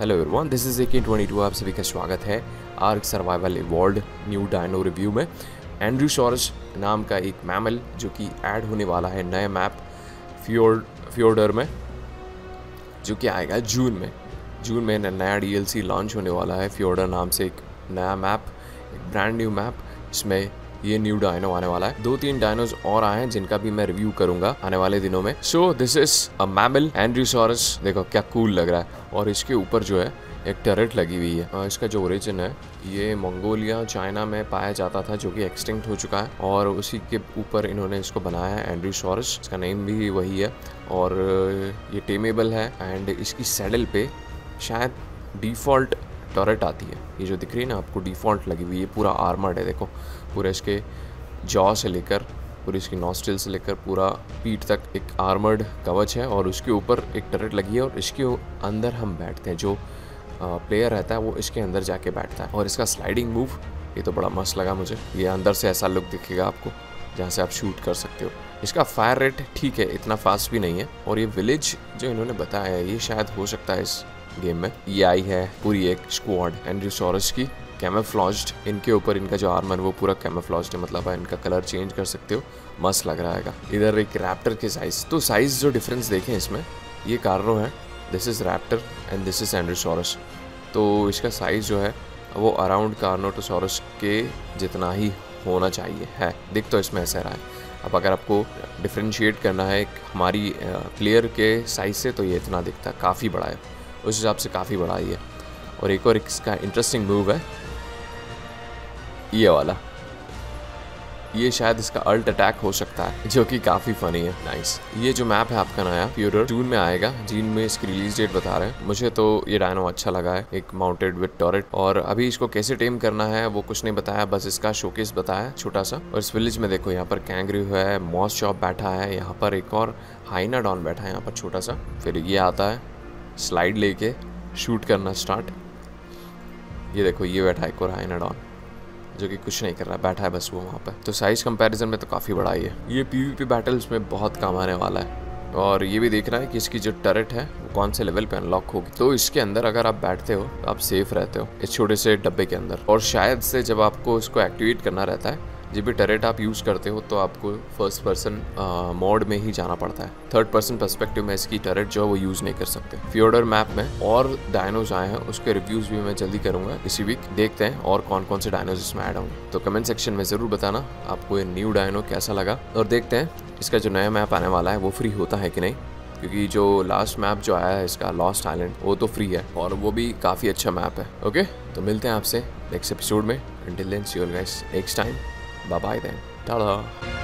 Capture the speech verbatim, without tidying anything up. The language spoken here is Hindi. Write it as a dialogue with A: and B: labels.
A: Hello everyone, this is A K twenty two. आप सभी का स्वागत है Ark survival evolved new dino review में। एंड्रोसॉरस नाम का एक मैमल जो कि ऐड होने वाला है नए मैप फ्योर्ड फ्योर्डर में, जो कि आएगा जून में। जून में नया डीएलसी लॉन्च होने वाला है फ्योर्डर नाम से, एक नया मैप, एक ब्रांड न्यू मैप। इसमें ये न्यू डायनो आने वाला है। दो तीन डायनोज और आए हैं जिनका भी मैं रिव्यू करूंगा आने वाले दिनों में। So this is a mammal Andrewsaurus. देखो क्या कूल लग रहा है। और इसके ऊपर जो है एक टर्रेट लगी हुई है। आ, इसका जो ओरिजिन है ये मंगोलिया चाइना में पाया जाता था, जो कि एक्सटिंक्ट हो चुका है, और उसी के ऊपर इन्होंने इसको बनाया है एंड्रोसॉरस। इसका नेम भी वही है और ये टेमेबल है। एंड इसकी सैडल पे शायद डिफ़ॉल्ट टॉरेट आती है। ये जो दिख रही है ना आपको, डिफ़ॉल्ट लगी हुई है। पूरा आर्मर्ड है, देखो पूरा इसके जॉ से लेकर पूरी इसकी नॉस्ट्रिल से लेकर पूरा पीठ तक एक आर्मर्ड कवच है, और उसके ऊपर एक टर्रेट लगी है। और इसके अंदर हम बैठते हैं, जो प्लेयर रहता है वो इसके अंदर जाके बैठता है। और इसका स्लाइडिंग मूव ये तो बड़ा मस्त लगा मुझे। ये अंदर से ऐसा लुक दिखेगा आपको जहाँ से आप शूट कर सकते हो। इसका फायर रेट ठीक है, इतना फास्ट भी नहीं है। और ये विलेज जो इन्होंने बताया है ये शायद हो सकता है इस गेम में। ये आई है पूरी एक स्क्वाड एंड्रोसॉरस की, कैमोफ्लेज्ड। इनके ऊपर इनका जो आर्मर वो पूरा कैमोफ्लेज्ड है, मतलब इनका कलर चेंज कर सकते हो। मस्त लग रहा है। इधर एक रैप्टर के साइज, तो साइज जो डिफरेंस देखें इसमें, ये कार्नो है, this is raptor and this is Andrewsaurus. तो इसका साइज जो है वो अराउंड कार्नोटोसॉरस के जितना ही होना चाहिए है। दिख तो इसमें ऐसा रहा है। अब अगर आपको डिफ्रेंशिएट करना है हमारी प्लेयर के साइज से, तो ये इतना दिखता है, काफ़ी बड़ा है, उस हिसाब से काफ़ी बड़ा ही है। और एक और इसका इंटरेस्टिंग मूव है ये वाला। ये शायद इसका अल्ट अटैक हो सकता है, जो कि काफ़ी फनी है। नाइस। ये जो मैप है आपका नया फ्योर्डर जून में आएगा। जून में इसकी रिलीज डेट बता रहे हैं। मुझे तो ये डायनो अच्छा लगा है, एक माउंटेड विद टॉरेट। और अभी इसको कैसे टेम करना है वो कुछ नहीं बताया, बस इसका शोकेस बताया छोटा सा। और इस विलेज में देखो, यहाँ पर कैंगरू है, मॉस चॉप बैठा है, यहाँ पर एक और हाइनाडॉन बैठा है यहाँ पर छोटा सा। फिर ये आता है स्लाइड लेके शूट करना स्टार्ट। ये देखो ये बैठा है एक और हाइनाडॉन, जो कि कुछ नहीं कर रहा है, बैठा है बस वो वहाँ पे। तो साइज कंपैरिजन में तो काफ़ी बड़ा ही है। ये पीवीपी बैटल्स में बहुत काम आने वाला है। और ये भी देखना है कि इसकी जो टर्रेट है वो कौन से लेवल पे अनलॉक होगी। तो इसके अंदर अगर आप बैठते हो तो आप सेफ रहते हो इस छोटे से डब्बे के अंदर। और शायद से जब आपको इसको एक्टिवेट करना रहता है, जब भी टर्रेट आप यूज़ करते हो, तो आपको फर्स्ट पर्सन मोड में ही जाना पड़ता है। थर्ड पर्सन पर्सपेक्टिव में इसकी टर्रेट जो है वो यूज़ नहीं कर सकते। फ्योर्डर मैप में और डायनोज आए हैं, उसके रिव्यूज़ भी मैं जल्दी करूँगा इसी वीक। देखते हैं और कौन कौन से डायनोज इसमें ऐड होंगे। तो कमेंट सेक्शन में ज़रूर बताना आपको ये न्यू डायनो कैसा लगा। और देखते हैं इसका जो नया मैप आने वाला है वो फ्री होता है कि नहीं, क्योंकि जो लास्ट मैप जो आया है इसका लॉस्ट आइलैंड, वो तो फ्री है और वो भी काफ़ी अच्छा मैप है। ओके, तो मिलते हैं आपसे नेक्स्ट एपिसोड में। Until then see you guys next time. Bye bye then. Ta-da.